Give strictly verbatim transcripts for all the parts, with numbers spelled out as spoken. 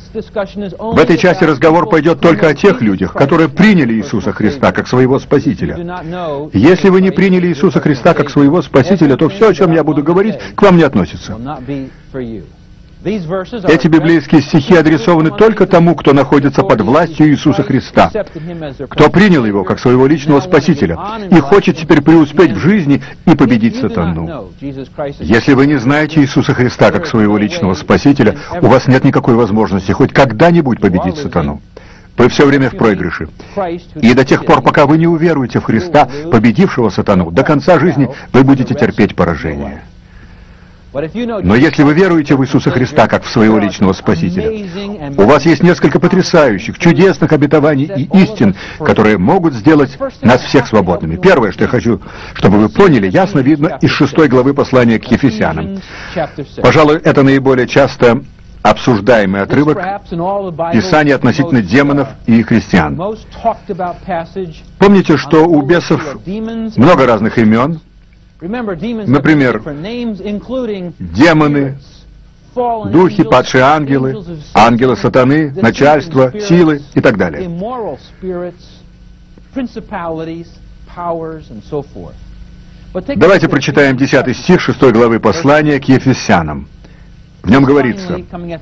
В этой части разговор пойдет только о тех людях, которые приняли Иисуса Христа как своего Спасителя. Если вы не приняли Иисуса Христа как своего Спасителя, то все, о чем я буду говорить, к вам не относится. Эти библейские стихи адресованы только тому, кто находится под властью Иисуса Христа, кто принял Его как своего личного Спасителя и хочет теперь преуспеть в жизни и победить сатану. Если вы не знаете Иисуса Христа как своего личного Спасителя, у вас нет никакой возможности хоть когда-нибудь победить сатану. Вы все время в проигрыше. И до тех пор, пока вы не уверуете в Христа, победившего сатану, до конца жизни вы будете терпеть поражение. Но если вы веруете в Иисуса Христа как в своего личного Спасителя, у вас есть несколько потрясающих, чудесных обетований и истин, которые могут сделать нас всех свободными. Первое, что я хочу, чтобы вы поняли, ясно видно из шестой главы послания к Ефесянам. Пожалуй, это наиболее часто обсуждаемый отрывок Писания относительно демонов и христиан. Помните, что у бесов много разных имен. Например, демоны, духи, падшие ангелы, ангелы сатаны, начальство, силы и так далее. Давайте прочитаем десятый стих шестой главы послания к Ефесянам. В нем говорится: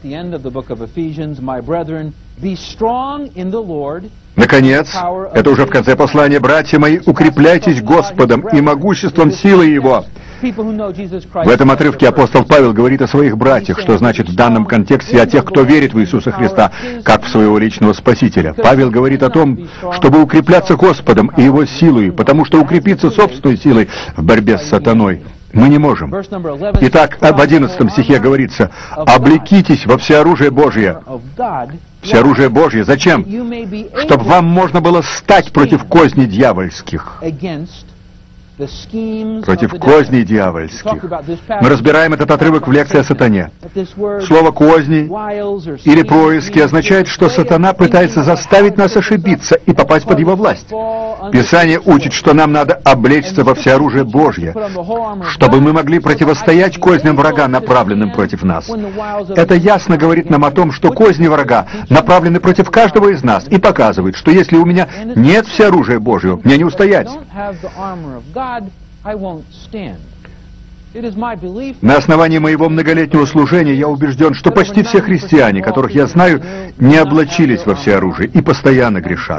«Наконец, это уже в конце послания, братья мои, укрепляйтесь Господом и могуществом силы Его». В этом отрывке апостол Павел говорит о своих братьях, что значит в данном контексте о тех, кто верит в Иисуса Христа, как в своего личного Спасителя. Павел говорит о том, чтобы укрепляться Господом и Его силой, потому что укрепиться собственной силой в борьбе с сатаной мы не можем. Итак, об одиннадцатом стихе говорится: «Облекитесь во всеоружие Божие». Всеоружие Божье. Зачем? Чтобы вам можно было стать против козней дьявольских. Против козней дьявольских. Мы разбираем этот отрывок в лекции о сатане. Слово «козни» или «происки» означает, что сатана пытается заставить нас ошибиться и попасть под его власть. Писание учит, что нам надо облечься во всеоружие Божье, чтобы мы могли противостоять козням врага, направленным против нас. Это ясно говорит нам о том, что козни врага направлены против каждого из нас и показывает, что если у меня нет всеоружия Божьего, мне не устоять. На основании моего многолетнего служения я убежден, что почти все христиане, которых я знаю, не облачились во всеоружие и постоянно грешат.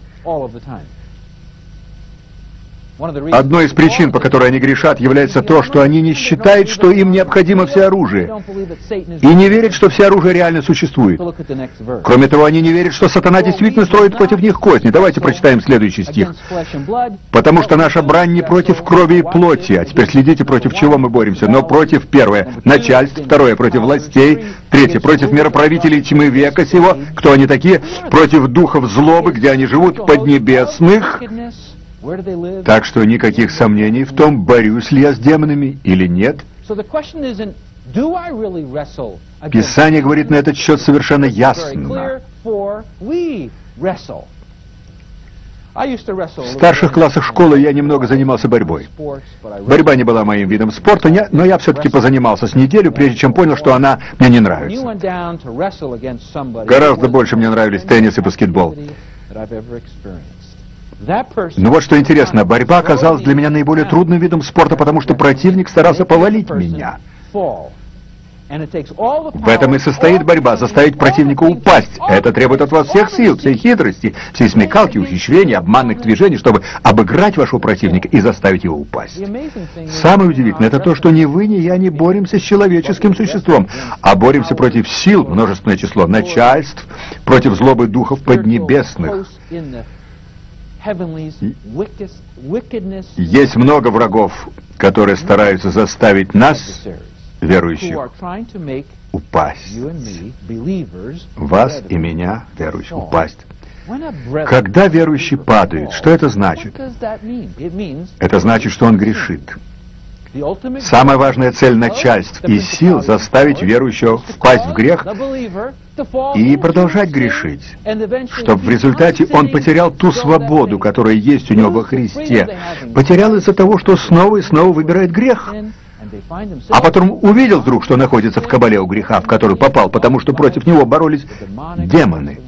Одной из причин, по которой они грешат, является то, что они не считают, что им необходимо всеоружие, и не верят, что всеоружие реально существует. Кроме того, они не верят, что сатана действительно строит против них козни. Давайте прочитаем следующий стих. «Потому что наша брань не против крови и плоти». А теперь следите, против чего мы боремся. Но против, первое, начальств, второе, против властей, третье, против мироправителей тьмы века сего. Кто они такие? Против духов злобы, где они живут, поднебесных. Так что никаких сомнений в том, борюсь ли я с демонами или нет. Писание говорит на этот счет совершенно ясно. В старших классах школы я немного занимался борьбой. Борьба не была моим видом спорта, но я все-таки позанимался с неделю, прежде чем понял, что она мне не нравится. Гораздо больше мне нравились теннис и баскетбол. Но вот что интересно, борьба оказалась для меня наиболее трудным видом спорта, потому что противник старался повалить меня. В этом и состоит борьба, заставить противника упасть. Это требует от вас всех сил, всей хитрости, всей смекалки, ухищрений, обманных движений, чтобы обыграть вашего противника и заставить его упасть. Самое удивительное, это то, что ни вы, ни я не боремся с человеческим существом, а боремся против сил, множественное число, начальств, против злобы духов поднебесных. Есть много врагов, которые стараются заставить нас, верующих, упасть. Вас и меня, верующих, упасть. Когда верующий падает, что это значит? Это значит, что он грешит. Самая важная цель начальств и сил — заставить верующего впасть в грех и продолжать грешить, чтобы в результате он потерял ту свободу, которая есть у него во Христе, потерял из-за того, что снова и снова выбирает грех. а потом увидел вдруг, что находится в кабале у греха, в который попал, потому что против него боролись демоны.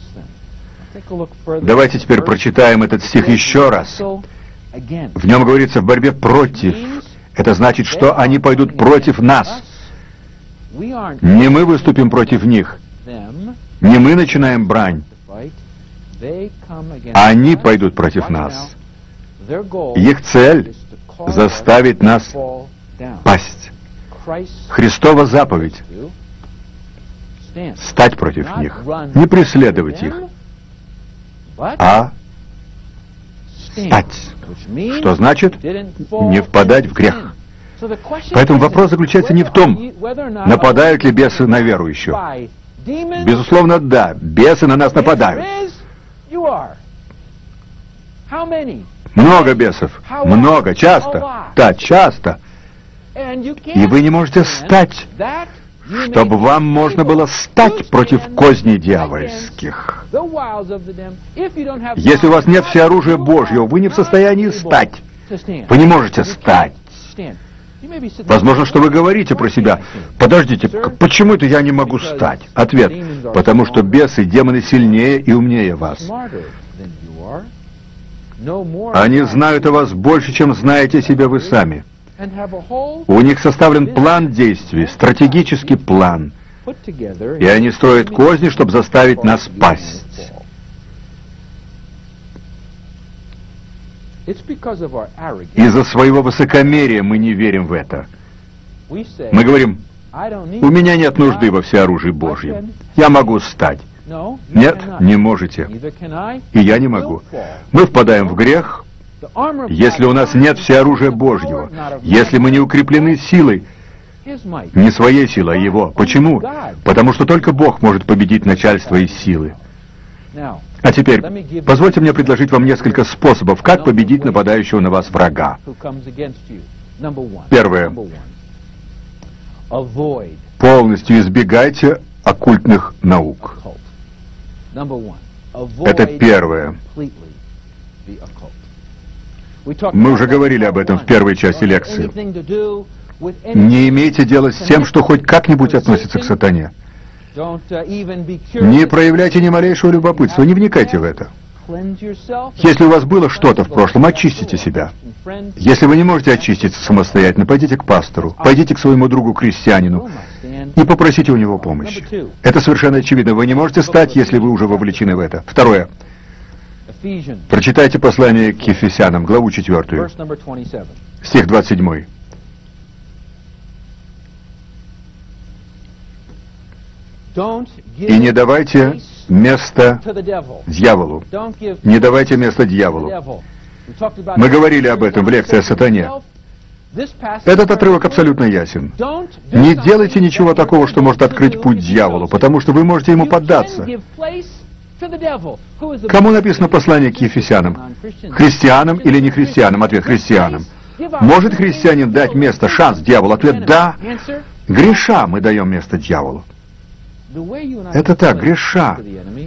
Давайте теперь прочитаем этот стих еще раз. В нем говорится в борьбе против. Это значит, что они пойдут против нас. Не мы выступим против них. Не мы начинаем брань. Они пойдут против нас. Их цель — заставить нас пасть. Христова заповедь — стать против них. Не преследовать их, а стать. Что значит не впадать в грех. Поэтому вопрос заключается не в том, нападают ли бесы на верующих. Безусловно, да, бесы на нас нападают. Много бесов. Много, часто. Да, часто. И вы не можете стать, чтобы вам можно было стать против козней дьявольских. Если у вас нет всеоружия Божьего, вы не в состоянии стать. Вы не можете стать. Возможно, что вы говорите про себя: подождите, почему это я не могу стать? Ответ: потому что бесы, демоны сильнее и умнее вас. Они знают о вас больше, чем знаете себя вы сами. У них составлен план действий, стратегический план. И они строят козни, чтобы заставить нас пасть. Из-за своего высокомерия мы не верим в это. Мы говорим: у меня нет нужды во всеоружии Божьем. Я могу стать. Нет, не можете. И я не могу. Мы впадаем в грех, если у нас нет всеоружия Божьего, если мы не укреплены силой, не своей силой, а Его. Почему? Потому что только Бог может победить начальство из силы. А теперь, позвольте мне предложить вам несколько способов, как победить нападающего на вас врага. Первое. Полностью избегайте оккультных наук. Это первое. Мы уже говорили об этом в первой части лекции. Не имейте дела с тем, что хоть как-нибудь относится к сатане. Не проявляйте ни малейшего любопытства, не вникайте в это. Если у вас было что-то в прошлом, очистите себя. Если вы не можете очиститься самостоятельно, пойдите к пастору, пойдите к своему другу-крестьянину и попросите у него помощи. Это совершенно очевидно. Вы не можете стать, если вы уже вовлечены в это. Второе. Прочитайте послание к Ефесянам, главу четвертую, стих двадцать седьмой. И не давайте место дьяволу. Не давайте место дьяволу. Мы говорили об этом в лекции о сатане. Этот отрывок абсолютно ясен. Не делайте ничего такого, что может открыть путь дьяволу, потому что вы можете ему поддаться. Кому написано послание к Ефесянам? Христианам или не христианам? Ответ: христианам. Может христианин дать место, шанс дьяволу? Ответ: да. Греша мы даем место дьяволу. Это так, греша.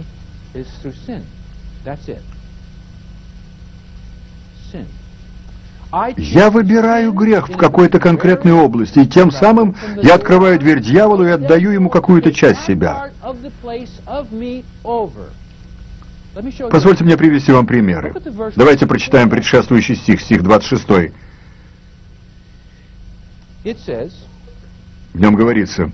Я выбираю грех в какой-то конкретной области, и тем самым я открываю дверь дьяволу и отдаю ему какую-то часть себя. Позвольте мне привести вам примеры. Давайте прочитаем предшествующий стих, стих двадцать шестой. В нем говорится: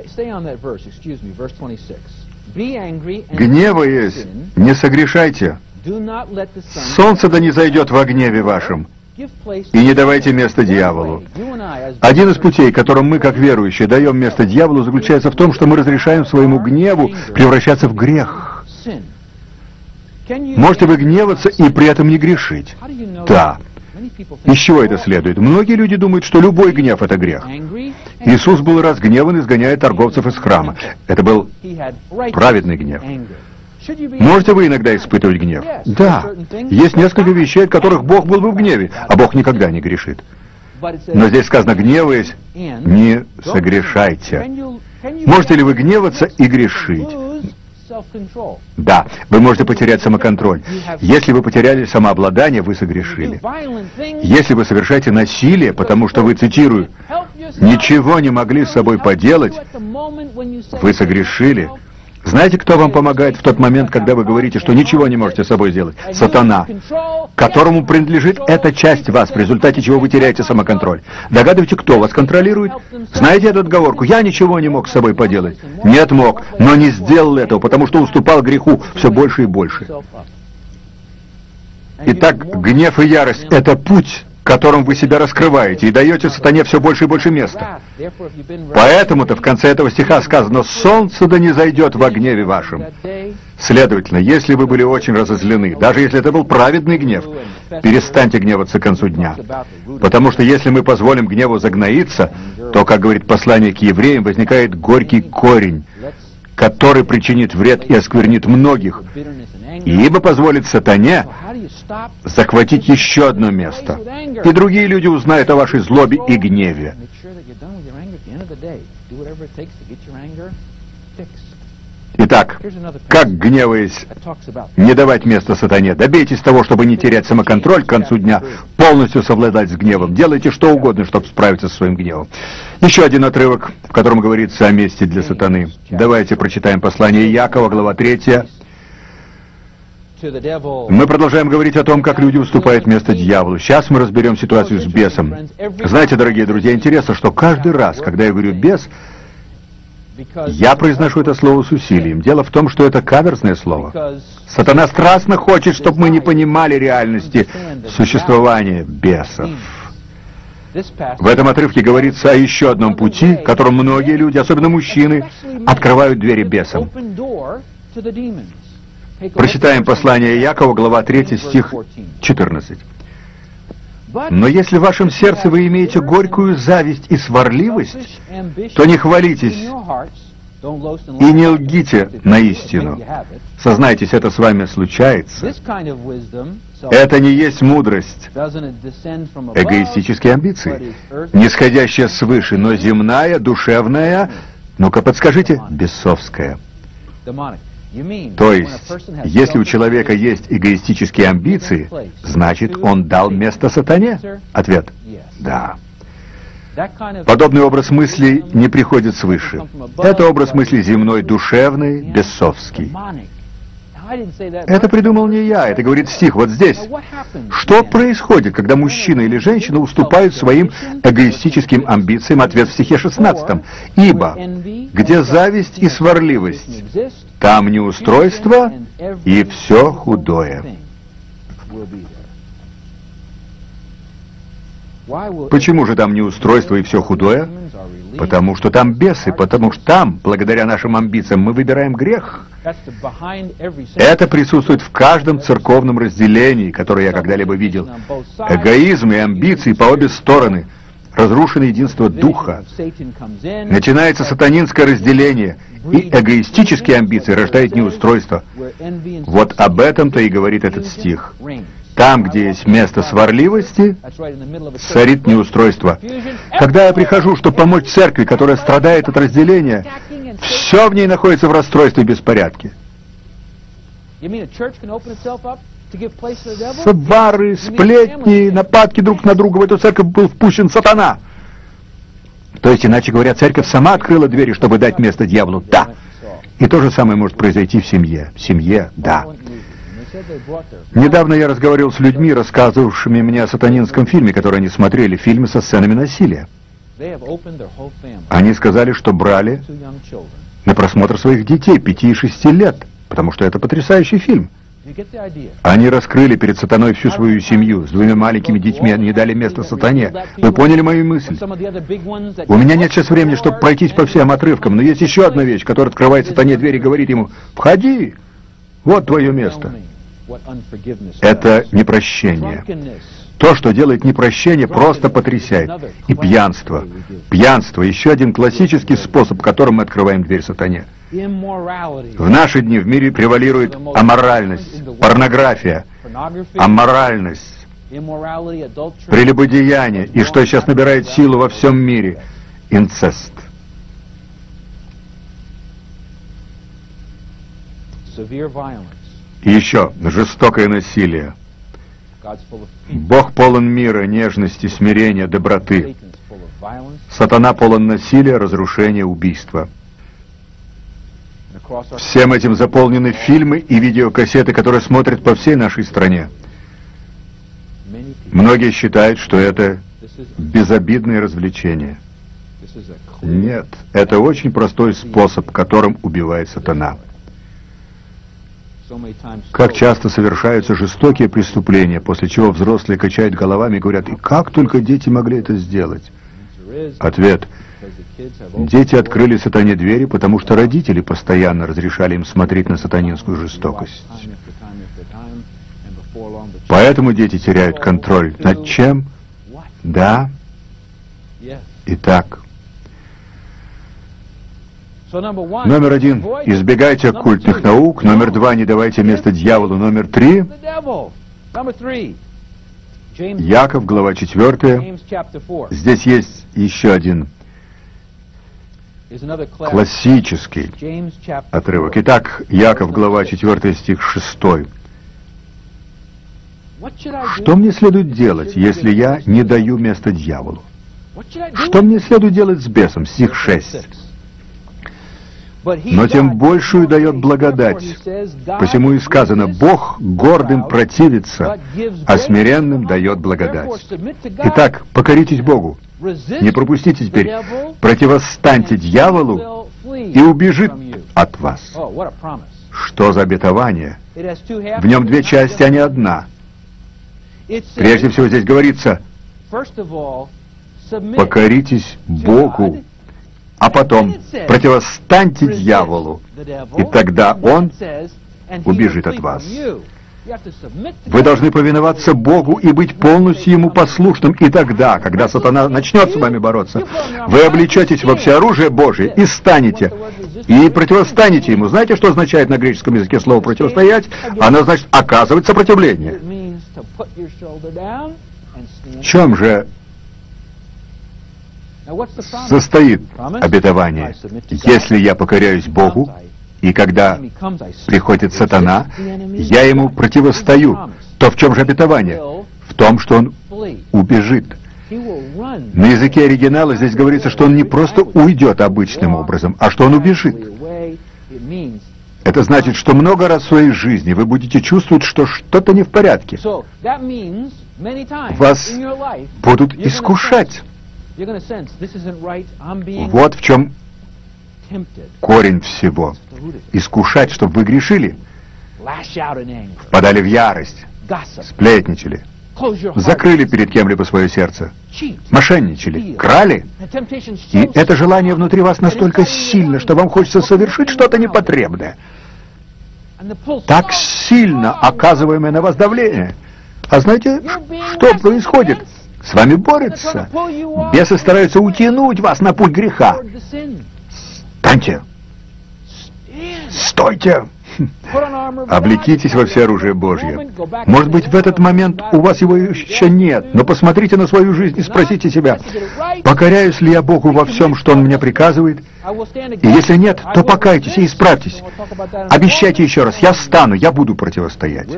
«Гневаясь, не согрешайте. Солнце да не зайдет во гневе вашем. И не давайте место дьяволу». Один из путей, которым мы, как верующие, даем место дьяволу, заключается в том, что мы разрешаем своему гневу превращаться в грех. Можете вы гневаться и при этом не грешить? Да. Из чего это следует? Многие люди думают, что любой гнев — это грех. Иисус был разгневан, изгоняя торговцев из храма. Это был праведный гнев. Можете вы иногда испытывать гнев? Да. Есть несколько вещей, от которых Бог был бы в гневе, а Бог никогда не грешит. Но здесь сказано: гневаясь, не согрешайте. Можете ли вы гневаться и грешить? Да, вы можете потерять самоконтроль. Если вы потеряли самообладание, вы согрешили. Если вы совершаете насилие, потому что вы, цитирую, «ничего не могли с собой поделать», вы согрешили. Знаете, кто вам помогает в тот момент, когда вы говорите, что ничего не можете с собой сделать? Сатана, которому принадлежит эта часть вас, в результате чего вы теряете самоконтроль. Догадываете, кто вас контролирует? Знаете эту отговорку? Я ничего не мог с собой поделать. Нет, мог, но не сделал этого, потому что уступал греху все больше и больше. Итак, гнев и ярость — это путь, которым вы себя раскрываете и даете сатане все больше и больше места. Поэтому-то в конце этого стиха сказано: «Солнце да не зайдет во гневе вашем». Следовательно, если вы были очень разозлены, даже если это был праведный гнев, перестаньте гневаться к концу дня. Потому что если мы позволим гневу загноиться, то, как говорит послание к евреям, возникает горький корень, который причинит вред и осквернит многих, ибо позволит сатане захватить еще одно место, и другие люди узнают о вашей злобе и гневе. Итак, как, гневаясь, не давать места сатане? Добейтесь того, чтобы не терять самоконтроль к концу дня, полностью совладать с гневом. Делайте что угодно, чтобы справиться со своим гневом. Еще один отрывок, в котором говорится о месте для сатаны. Давайте прочитаем послание Иакова, глава третья. Мы продолжаем говорить о том, как люди уступают место дьяволу. Сейчас мы разберем ситуацию с бесом. Знаете, дорогие друзья, интересно, что каждый раз, когда я говорю «бес», я произношу это слово с усилием. Дело в том, что это каверзное слово. Сатана страстно хочет, чтобы мы не понимали реальности существования бесов. В этом отрывке говорится о еще одном пути, которым многие люди, особенно мужчины, открывают двери бесам. Прочитаем послание Иакова, глава третья, стих четырнадцать. «Но если в вашем сердце вы имеете горькую зависть и сварливость, то не хвалитесь и не лгите на истину. Сознайтесь, это с вами случается. Это не есть мудрость, эгоистические амбиции, нисходящая свыше, но земная, душевная, ну-ка подскажите, бесовская». То есть, если у человека есть эгоистические амбиции, значит, он дал место сатане? Ответ – да. Подобный образ мыслей не приходит свыше. Это образ мыслей земной, душевный, бесовский. Это придумал не я, это говорит стих вот здесь. Что происходит, когда мужчина или женщина уступают своим эгоистическим амбициям? Ответ в стихе шестнадцатом. «Ибо где зависть и сварливость, там неустройство и все худое». Почему же там неустройство и все худое? Потому что там бесы, потому что там, благодаря нашим амбициям, мы выбираем грех. Это присутствует в каждом церковном разделении, которое я когда-либо видел. Эгоизм и амбиции по обе стороны. Разрушено единство духа. Начинается сатанинское разделение, и эгоистические амбиции рождают неустройство. Вот об этом-то и говорит этот стих. Там, где есть место сварливости, царит неустройство. Когда я прихожу, чтобы помочь церкви, которая страдает от разделения, все в ней находится в расстройстве и беспорядке. Свары, сплетни, нападки друг на друга. В эту церковь был впущен сатана. То есть, иначе говоря, церковь сама открыла двери, чтобы дать место дьяволу. Да. И то же самое может произойти в семье. В семье, да. Недавно я разговаривал с людьми, рассказывавшими мне о сатанинском фильме, который они смотрели, фильмы со сценами насилия. Они сказали, что брали на просмотр своих детей пяти и шести лет, потому что это потрясающий фильм. Они раскрыли перед сатаной всю свою семью. С двумя маленькими детьми они дали место сатане. Вы поняли мою мысль? У меня нет сейчас времени, чтобы пройтись по всем отрывкам, но есть еще одна вещь, которая открывает сатане дверь и говорит ему: «Входи, вот твое место». Это непрощение. То, что делает непрощение, просто потрясает. И пьянство. Пьянство — еще один классический способ, которым мы открываем дверь сатане. В наши дни в мире превалирует аморальность, порнография, аморальность, прелюбодеяние, и что сейчас набирает силу во всем мире — инцест. И еще жестокое насилие. Бог полон мира, нежности, смирения, доброты. Сатана полон насилия, разрушения, убийства. Всем этим заполнены фильмы и видеокассеты, которые смотрят по всей нашей стране. Многие считают, что это безобидное развлечение. Нет, это очень простой способ, которым убивает сатана. Как часто совершаются жестокие преступления, после чего взрослые качают головами и говорят: «И как только дети могли это сделать?» Ответ: дети открыли сатане двери, потому что родители постоянно разрешали им смотреть на сатанинскую жестокость. Поэтому дети теряют контроль. Над чем? Да. Итак. Номер один. Избегайте оккультных наук. Номер два. Не давайте место дьяволу. Номер три. Яков, глава четвёртая. Здесь есть еще один классический отрывок. Итак, Яков, глава четвёртая, стих шестой. Что мне следует делать, если я не даю место дьяволу? Что мне следует делать с бесом? Стих шесть. Но тем большую дает благодать. Посему и сказано: Бог гордым противится, а смиренным дает благодать. Итак, покоритесь Богу. Не пропустите теперь. Противостаньте дьяволу, и убежит от вас. Что за обетование? В нем две части, а не одна. Прежде всего здесь говорится: покоритесь Богу, а потом противостаньте дьяволу, и тогда он убежит от вас. Вы должны повиноваться Богу и быть полностью Ему послушным, и тогда, когда сатана начнет с вами бороться, вы облечетесь во всеоружие Божие и станете, и противостанете Ему. Знаете, что означает на греческом языке слово «противостоять»? Оно значит оказывать сопротивление. В чем же состоит обетование? Если я покоряюсь Богу, и когда приходит сатана, я ему противостою, то в чем же обетование? В том, что он убежит. На языке оригинала здесь говорится, что он не просто уйдет обычным образом, а что он убежит. Это значит, что много раз в своей жизни вы будете чувствовать, что что-то не в порядке. Вас будут искушать. Вот в чем корень всего. Искушать, чтобы вы грешили, впадали в ярость, сплетничали, закрыли перед кем-либо свое сердце, мошенничали, крали. И это желание внутри вас настолько сильно, что вам хочется совершить что-то непотребное. Так сильно оказываемое на вас давление. А знаете, что происходит? С вами борются. Бесы стараются утянуть вас на путь греха. Встаньте! Стойте! Облекитесь во всеоружие Божье. Может быть, в этот момент у вас его еще нет, но посмотрите на свою жизнь и спросите себя: покоряюсь ли я Богу во всем, что Он мне приказывает? И если нет, то покайтесь и исправьтесь. Обещайте еще раз: я встану, я буду противостоять.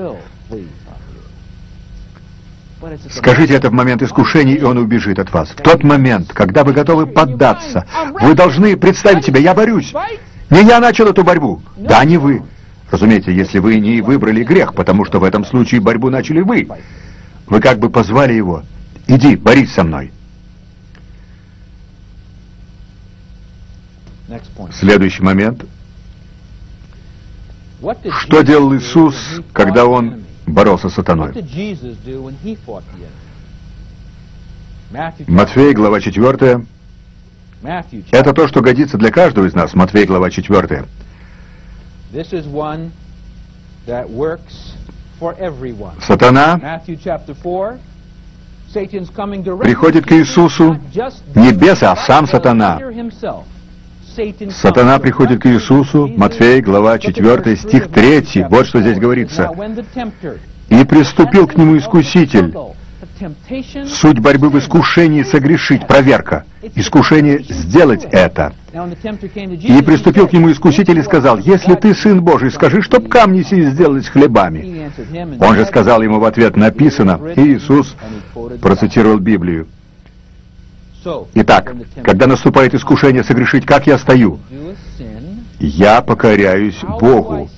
Скажите это в момент искушений, и он убежит от вас. В тот момент, когда вы готовы поддаться, вы должны представить себе: я борюсь. Не я начал эту борьбу. Да, не вы. Разумеется, если вы не выбрали грех, потому что в этом случае борьбу начали вы. Вы как бы позвали его: иди, борись со мной. Следующий момент. Что делал Иисус, когда Он боролся с сатаной? Матфея, глава четвёртая. Это то, что годится для каждого из нас. Матфея, глава четвёртая. Сатана приходит к Иисусу, не бесы, а сам сатана. Сатана приходит к Иисусу, Матфея, глава четвёртая, стих третий. Вот что здесь говорится. «И приступил к нему искуситель, Суть борьбы в искушении согрешить, проверка. Искушение сделать это. И приступил к нему искуситель и сказал: «Если ты Сын Божий, скажи, чтоб камни сии сделались хлебами». Он же сказал ему в ответ: «Написано». И Иисус процитировал Библию. Итак, когда наступает искушение согрешить, как я стою? Я покоряюсь Богу.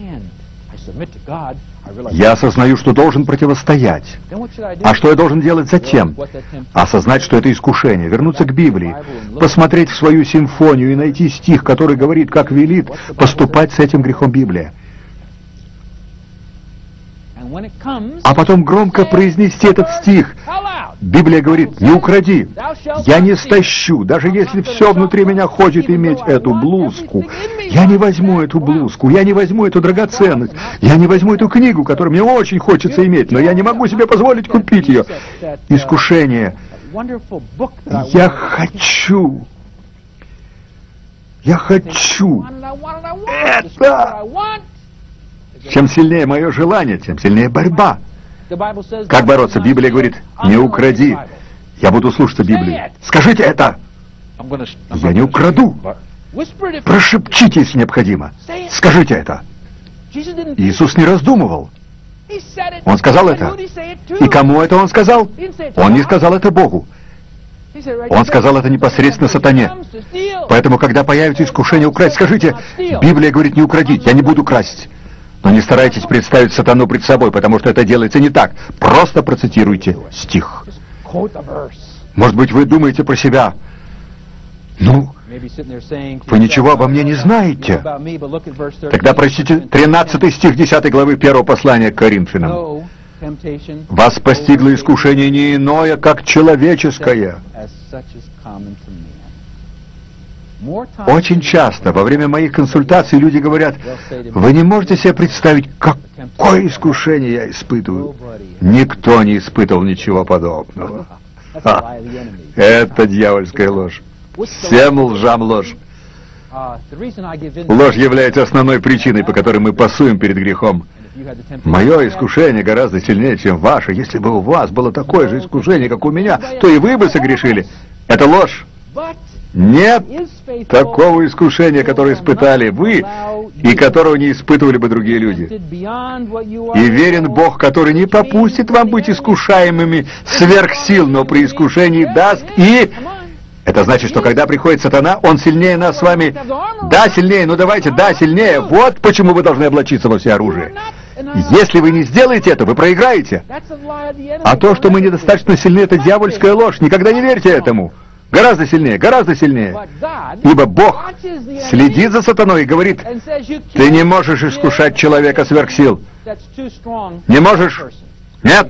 Я осознаю, что должен противостоять. А что я должен делать затем? Осознать, что это искушение, вернуться к Библии, посмотреть в свою симфонию и найти стих, который говорит, как велит поступать с этим грехом Библия. А потом громко произнести этот стих. Библия говорит: «Не укради, я не стащу, даже если все внутри меня хочет иметь эту блузку, я не возьму эту блузку, я не возьму эту драгоценность, я не возьму эту книгу, которую мне очень хочется иметь, но я не могу себе позволить купить ее». Искушение. Я хочу, я хочу это. Чем сильнее мое желание, тем сильнее борьба. Как бороться? Библия говорит: «Не укради». Я буду слушаться Библии. Скажите это. Я не украду. Прошепчите, если необходимо. Скажите это. Иисус не раздумывал. Он сказал это. И кому это Он сказал? Он не сказал это Богу. Он сказал это непосредственно сатане. Поэтому, когда появится искушение украсть, скажите: Библия говорит: «Не укради». Я не буду красть. Но не старайтесь представить сатану пред собой, потому что это делается не так. Просто процитируйте стих. Может быть, вы думаете про себя: «Ну, вы ничего обо мне не знаете». Тогда прочтите тринадцатый стих десятой главы первого послания к Коринфянам. «Вас постигло искушение не иное, как человеческое». Очень часто во время моих консультаций люди говорят: «Вы не можете себе представить, какое искушение я испытываю». Никто не испытывал ничего подобного. Ха. Это дьявольская ложь. Всем лжам ложь. Ложь является основной причиной, по которой мы пасуем перед грехом. Мое искушение гораздо сильнее, чем ваше. Если бы у вас было такое же искушение, как у меня, то и вы бы согрешили. Это ложь. Нет такого искушения, которое испытали вы, и которого не испытывали бы другие люди. И верен Бог, который не попустит вам быть искушаемыми сверх сил, но при искушении даст и... Это значит, что когда приходит сатана, он сильнее нас с вами. Да, сильнее, ну давайте, да, сильнее. Вот почему вы должны облачиться во всеоружие. Если вы не сделаете это, вы проиграете. А то, что мы недостаточно сильны, это дьявольская ложь. Никогда не верьте этому. Гораздо сильнее, гораздо сильнее. Ибо Бог следит за сатаной и говорит: «Ты не можешь искушать человека сверх сил». Не можешь? Нет.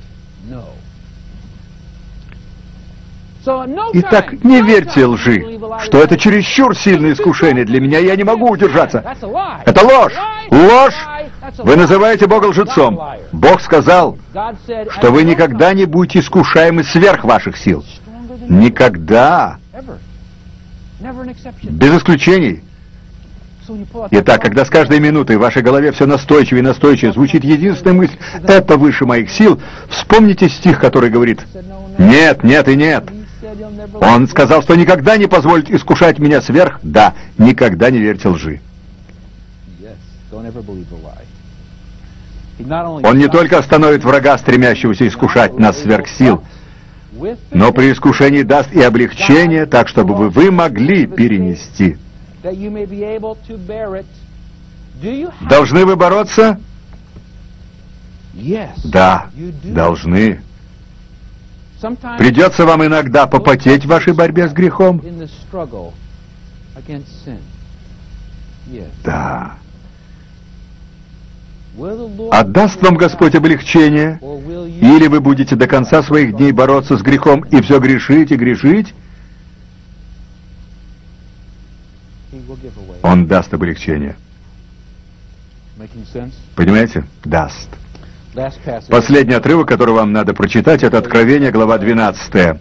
Итак, не верьте лжи, что это чересчур сильное искушение для меня, я не могу удержаться. Это ложь. Ложь. Вы называете Бога лжецом. Бог сказал, что вы никогда не будете искушаемы сверх ваших сил. Никогда. Без исключений. Итак, когда с каждой минутой в вашей голове все настойчивее и настойчивее звучит единственная мысль: «Это выше моих сил», вспомните стих, который говорит: «Нет, нет и нет». Он сказал, что никогда не позволит искушать меня сверх. Да, никогда не верьте лжи. Он не только остановит врага, стремящегося искушать нас сверх сил, но при искушении даст и облегчение, так, чтобы вы, вы могли перенести. Должны вы бороться? Да, должны. Придется вам иногда попотеть в вашей борьбе с грехом? Да. Отдаст вам Господь облегчение, или вы будете до конца своих дней бороться с грехом и все грешить и грешить? Он даст облегчение. Понимаете? Даст. Последний отрывок, который вам надо прочитать, это Откровение, глава двенадцатая.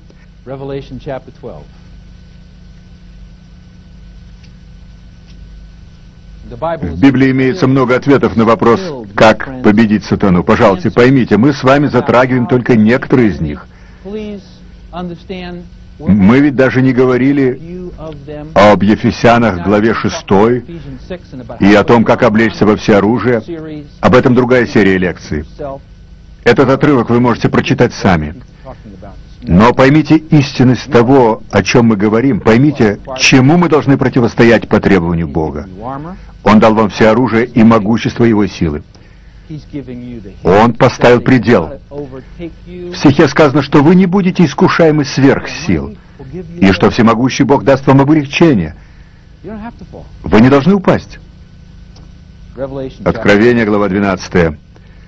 В Библии имеется много ответов на вопрос, как победить сатану. Пожалуйста, поймите, мы с вами затрагиваем только некоторые из них. Мы ведь даже не говорили об Ефесянах, главе шестой, и о том, как облечься во всеоружие. Об этом другая серия лекций. Этот отрывок вы можете прочитать сами. Но поймите истинность того, о чем мы говорим. Поймите, чему мы должны противостоять по требованию Бога. Он дал вам все оружие и могущество Его силы. Он поставил предел. В стихе сказано, что вы не будете искушаемы сверх сил, и что всемогущий Бог даст вам облегчение. Вы не должны упасть. Откровение, глава двенадцатая.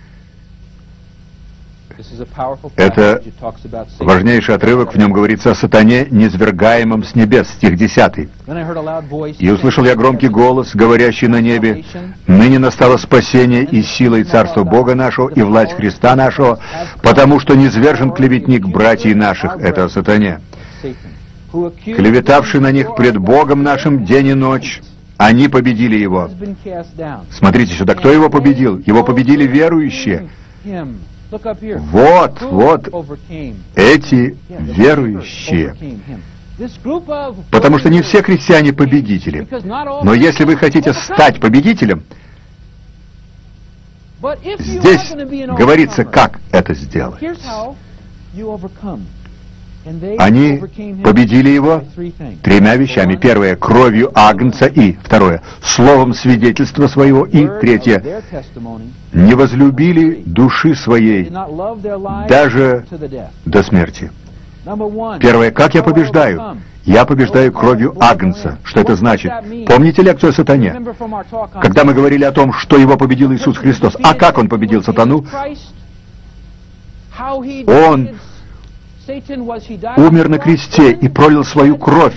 Это важнейший отрывок, в нем говорится о сатане, низвергаемом с небес, стих десятый. «И услышал я громкий голос, говорящий на небе, ныне настало спасение и сила и царство Бога нашего, и власть Христа нашего, потому что низвержен клеветник братьев наших, это сатане, клеветавший на них пред Богом нашим день и ночь». Они победили его. Смотрите сюда, кто его победил? Его победили верующие. Вот, вот, эти верующие. Потому что не все христиане победители. Но если вы хотите стать победителем, здесь говорится, как это сделать. Они победили его тремя вещами. Первое — кровью Агнца, и второе — словом свидетельства своего, и третье — не возлюбили души своей даже до смерти. Первое — как я побеждаю? Я побеждаю кровью Агнца. Что это значит? Помните лекцию о сатане? Когда мы говорили о том, что его победил Иисус Христос. А как он победил сатану? Он умер на кресте и пролил свою кровь.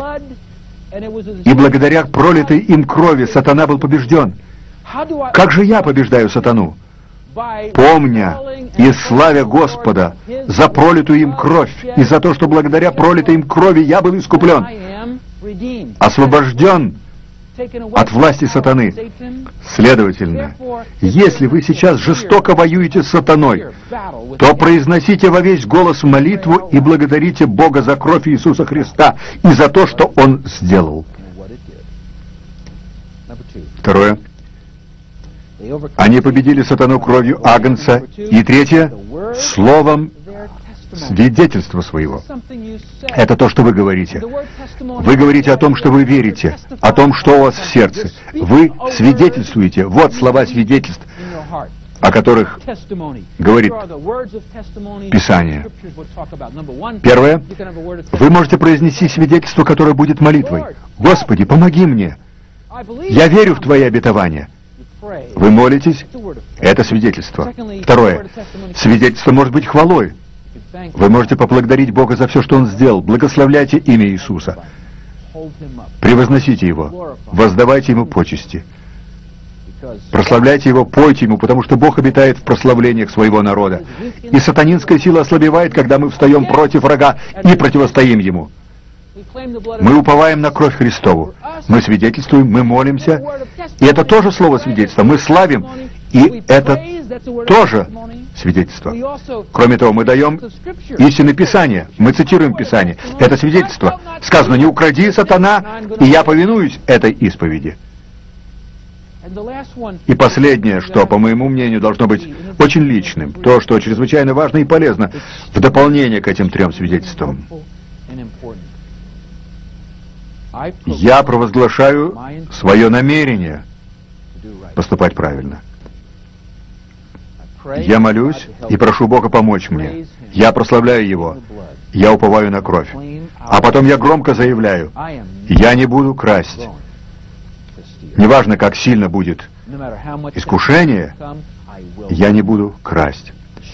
И благодаря пролитой им крови сатана был побежден. Как же я побеждаю сатану? Помня и славя Господа за пролитую им кровь, и за то, что благодаря пролитой им крови я был искуплен, освобожден от власти сатаны. Следовательно, если вы сейчас жестоко воюете с сатаной, то произносите во весь голос молитву и благодарите Бога за кровь Иисуса Христа и за то, что Он сделал. Второе. Они победили сатану кровью Агнца. И третье — словом свидетельства своего. Это то, что вы говорите. Вы говорите о том, что вы верите, о том, что у вас в сердце. Вы свидетельствуете. Вот слова свидетельств, о которых говорит Писание. Первое. Вы можете произнести свидетельство, которое будет молитвой. «Господи, помоги мне! Я верю в Твои обетования». Вы молитесь. Это свидетельство. Второе. Свидетельство может быть хвалой. Вы можете поблагодарить Бога за все, что Он сделал. Благословляйте имя Иисуса. Превозносите Его. Воздавайте Ему почести. Прославляйте Его, пойте Ему, потому что Бог обитает в прославлениях своего народа. И сатанинская сила ослабевает, когда мы встаем против врага и противостоим Ему. Мы уповаем на кровь Христову. Мы свидетельствуем, мы молимся. И это тоже слово свидетельства. Мы славим, и это тоже свидетельство. Кроме того, мы даем истины Писания. Мы цитируем Писание. Это свидетельство. Сказано: «Не укради, сатана, и я повинуюсь этой исповеди». И последнее, что, по моему мнению, должно быть очень личным, то, что чрезвычайно важно и полезно в дополнение к этим трем свидетельствам. Я провозглашаю свое намерение поступать правильно. Я молюсь и прошу Бога помочь мне. Я прославляю Его. Я уповаю на кровь. А потом я громко заявляю: я не буду красть. Неважно, как сильно будет искушение, я не буду красть.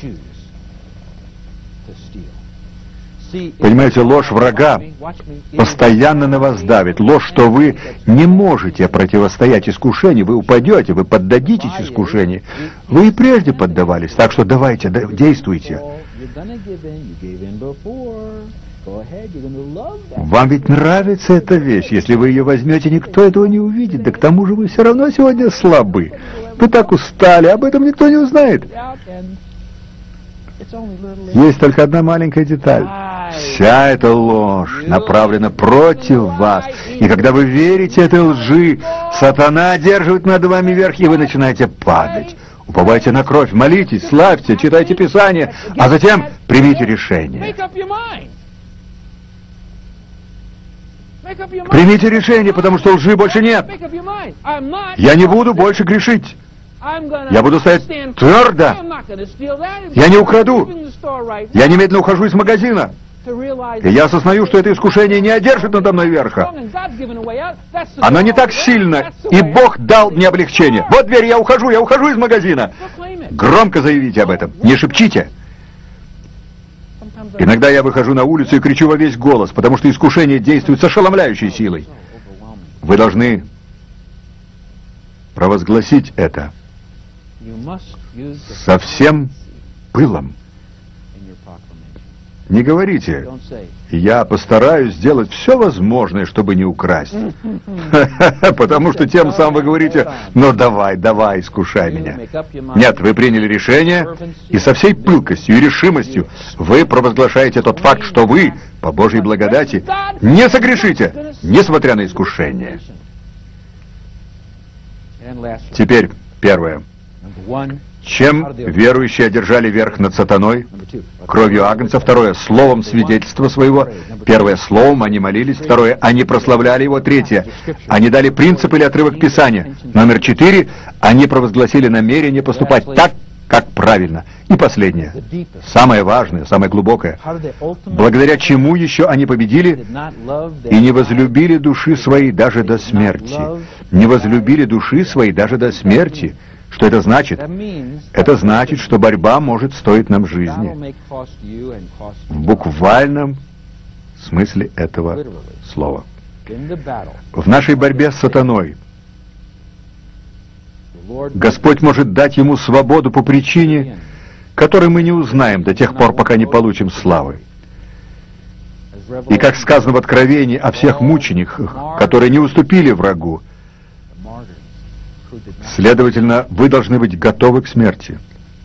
Понимаете, ложь врага постоянно на вас давит. Ложь, что вы не можете противостоять искушению, вы упадете, вы поддадитесь искушению. Вы и прежде поддавались, так что давайте, действуйте. Вам ведь нравится эта вещь. Если вы ее возьмете, никто этого не увидит. Да к тому же вы все равно сегодня слабы. Вы так устали, об этом никто не узнает. Есть только одна маленькая деталь. Вся эта ложь направлена против вас. И когда вы верите этой лжи, сатана одерживает над вами верх, и вы начинаете падать. Уповайте на кровь, молитесь, славьте, читайте Писание, а затем примите решение. Примите решение, потому что лжи больше нет. Я не буду больше грешить. Я буду стоять твердо. Я не украду. Я немедленно ухожу из магазина. И я осознаю, что это искушение не одержит надо мной верха. Оно не так сильно, и Бог дал мне облегчение. Вот дверь, я ухожу, я ухожу из магазина. Громко заявите об этом, не шепчите. Иногда я выхожу на улицу и кричу во весь голос, потому что искушение действует с ошеломляющей силой. Вы должны провозгласить это со всем пылом. Не говорите, я постараюсь сделать все возможное, чтобы не украсть. Потому что тем самым вы говорите, ну давай, давай, искушай меня. Нет, вы приняли решение, и со всей пылкостью и решимостью вы провозглашаете тот факт, что вы, по Божьей благодати, не согрешите, несмотря на искушение. Теперь первое. Чем верующие одержали верх над сатаной? Кровью агнца. Второе, словом свидетельства своего. Первое, словом они молились. Второе, они прославляли его. Третье, они дали принцип или отрывок Писания. Номер четыре, они провозгласили намерение поступать так, как правильно. И последнее, самое важное, самое глубокое. Благодаря чему еще они победили и не возлюбили души свои даже до смерти. Не возлюбили души свои даже до смерти. Что это значит? Это значит, что борьба может стоить нам жизни. В буквальном смысле этого слова. В нашей борьбе с сатаной Господь может дать ему свободу по причине, которой мы не узнаем до тех пор, пока не получим славы. И как сказано в Откровении о всех мучениках, которые не уступили врагу, следовательно, вы должны быть готовы к смерти.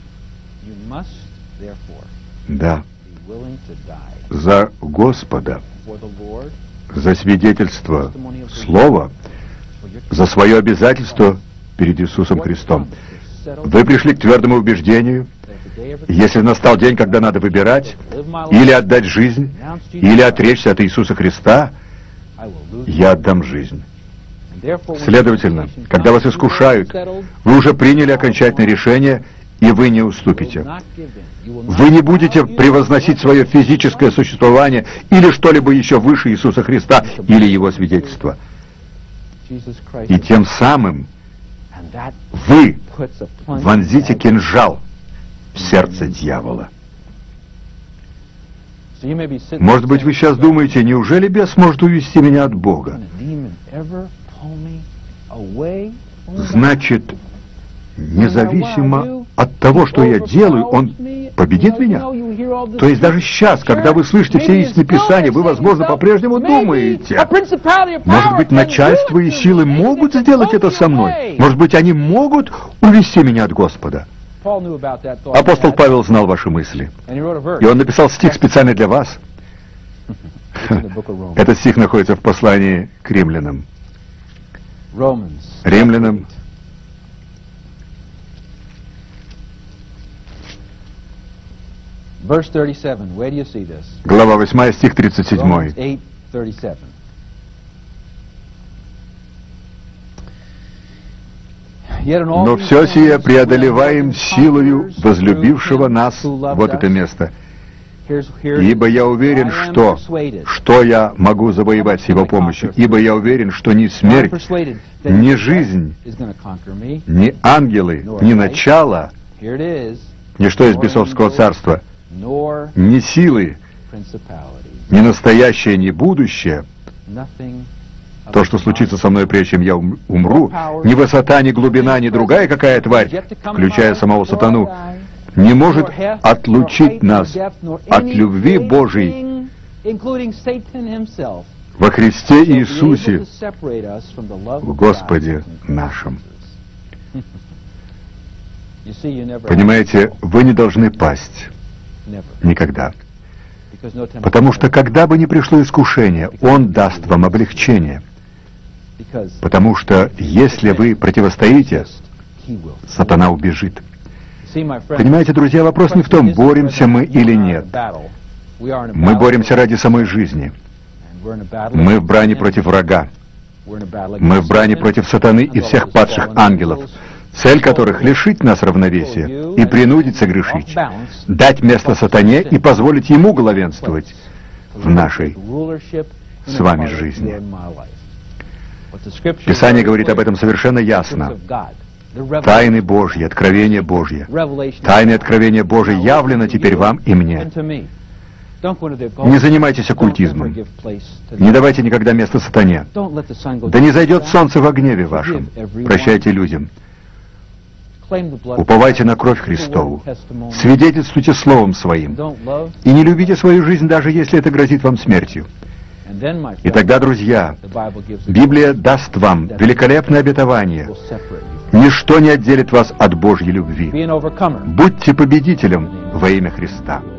Да. За Господа, за свидетельство Слова, за свое обязательство перед Иисусом Христом. Вы пришли к твердому убеждению, если настал день, когда надо выбирать, или отдать жизнь, или отречься от Иисуса Христа, я отдам жизнь. Следовательно, когда вас искушают, вы уже приняли окончательное решение, и вы не уступите. Вы не будете превозносить свое физическое существование или что-либо еще выше Иисуса Христа или Его свидетельства. И тем самым вы вонзите кинжал в сердце дьявола. Может быть, вы сейчас думаете, неужели бес может увести меня от Бога? Значит, независимо от того, что я делаю, он победит меня? То есть даже сейчас, когда вы слышите все истинные Писания, вы, возможно, по-прежнему думаете, может быть, начальство и силы могут сделать это со мной? Может быть, они могут увести меня от Господа? Апостол Павел знал ваши мысли, и он написал стих специально для вас. Этот стих находится в послании к римлянам. Римлянам, глава восьмая, стих тридцать семь. «Но все сие преодолеваем силою возлюбившего нас». Вот это место. «Ибо я уверен, что, что я могу завоевать с его помощью, ибо я уверен, что ни смерть, ни жизнь, ни ангелы, ни начало, ни что из бесовского царства, ни силы, ни настоящее, ни будущее, то, что случится со мной, прежде чем я умру, ни высота, ни глубина, ни другая какая тварь, включая самого сатану, не может отлучить нас от любви Божией, во Христе Иисусе, в Господе нашем. Понимаете, вы не должны пасть. Никогда. Потому что когда бы ни пришло искушение, Он даст вам облегчение. Потому что если вы противостоите, сатана убежит. Понимаете, друзья, вопрос не в том, боремся мы или нет. Мы боремся ради самой жизни. Мы в брани против врага. Мы в брани против сатаны и всех падших ангелов, цель которых — лишить нас равновесия и принудить согрешить, дать место сатане и позволить ему главенствовать в нашей с вами жизни. Писание говорит об этом совершенно ясно. Тайны Божьи, откровения Божьи. Тайны откровения Божьи явлено теперь вам и мне. Не занимайтесь оккультизмом. Не давайте никогда места сатане. Да не зайдет солнце во гневе вашем. Прощайте людям. Уповайте на кровь Христову. Свидетельствуйте словом своим. И не любите свою жизнь, даже если это грозит вам смертью. И тогда, друзья, Библия даст вам великолепное обетование. Ничто не отделит вас от Божьей любви. Будьте победителем во имя Христа.